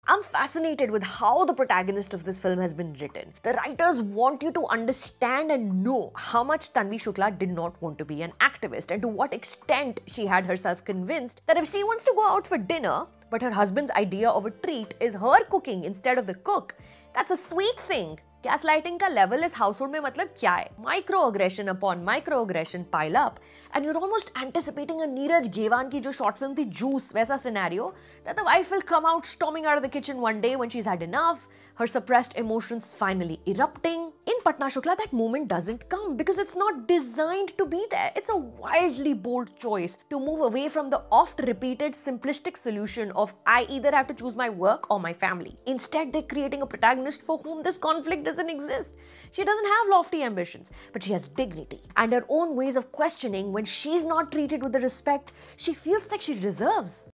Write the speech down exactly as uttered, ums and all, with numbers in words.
I'm fascinated with how the protagonist of this film has been written. The writers want you to understand and know how much Tanvi Shukla did not want to be an activist and to what extent she had herself convinced that if she wants to go out for dinner, but her husband's idea of a treat is her cooking instead of the cook, that's a sweet thing. Gaslighting का level इस household में मतलब क्या है? Microaggression upon microaggression pile up, and you're almost anticipating a Neeraj Gewan की जो short film थी Juice वैसा scenario that the wife will come out storming out of the kitchen one day when she's had enough, her suppressed emotions finally erupting. In Patna Shukla, that moment doesn't come because it's not designed to be there. It's a wildly bold choice to move away from the oft-repeated simplistic solution of I either have to choose my work or my family. Instead, they're creating a protagonist for whom this conflict doesn't exist. She doesn't have lofty ambitions, but she has dignity and her own ways of questioning when she's not treated with the respect she feels like she deserves.